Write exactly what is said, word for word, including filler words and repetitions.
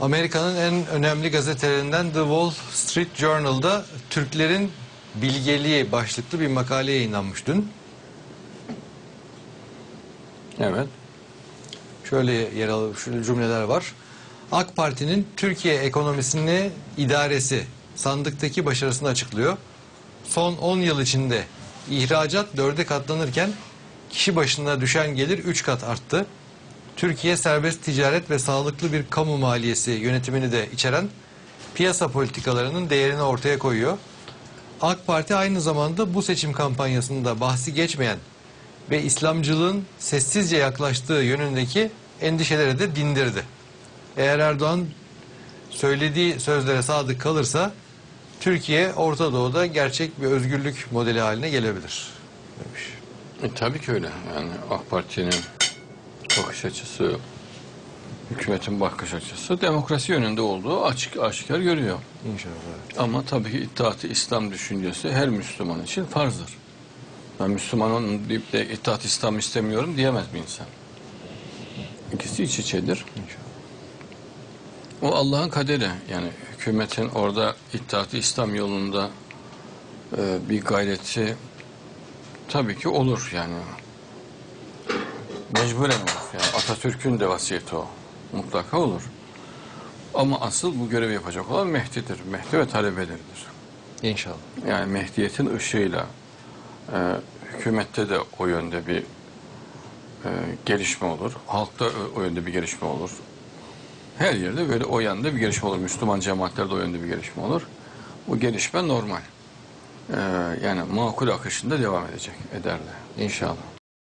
Amerika'nın en önemli gazetelerinden The Wall Street Journal'da Türklerin bilgeliği başlıklı bir makale yayınlanmış dün. Evet. Şöyle yer alıp şöyle cümleler var. AK Parti'nin Türkiye ekonomisini idaresi sandıktaki başarısını açıklıyor. Son on yıl içinde ihracat dörde katlanırken kişi başına düşen gelir üç kat arttı. Türkiye serbest ticaret ve sağlıklı bir kamu maliyesi yönetimini de içeren piyasa politikalarının değerini ortaya koyuyor. AK Parti aynı zamanda bu seçim kampanyasında bahsi geçmeyen ve İslamcılığın sessizce yaklaştığı yönündeki endişeleri de dindirdi. Eğer Erdoğan söylediği sözlere sadık kalırsa Türkiye Orta Doğu'da gerçek bir özgürlük modeli haline gelebilir demiş. E, tabii ki öyle. Yani AK Parti'nin bakış açısı, hükümetin bakış açısı demokrasi yönünde olduğu açık aşikar görüyor. İnşallah. Evet. Ama tabii ki İttihat-ı İslam düşüncesi her Müslüman için farzdır. Ben Müslümanın deyip de İttihat-ı İslam istemiyorum diyemez bir insan. İkisi iç içedir. İnşallah. O Allah'ın kaderi. Yani hükümetin orada İttihat-ı İslam yolunda e, bir gayreti tabii ki olur yani. Mecburen olur. Yani Atatürk'ün de vasiyeti o. Mutlaka olur. Ama asıl bu görevi yapacak olan Mehdi'dir. Mehdi ve talebeleridir. İnşallah. Yani Mehdiyet'in ışığıyla e, hükümette de o yönde bir e, gelişme olur. Halkta o, o yönde bir gelişme olur. Her yerde böyle o yönde bir gelişme olur. Müslüman cemaatlerde o yönde bir gelişme olur. Bu gelişme normal. E, yani makul akışında devam edecek, ederler. İnşallah.